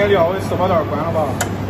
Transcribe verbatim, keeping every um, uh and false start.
天聊的吃饱点关了吧。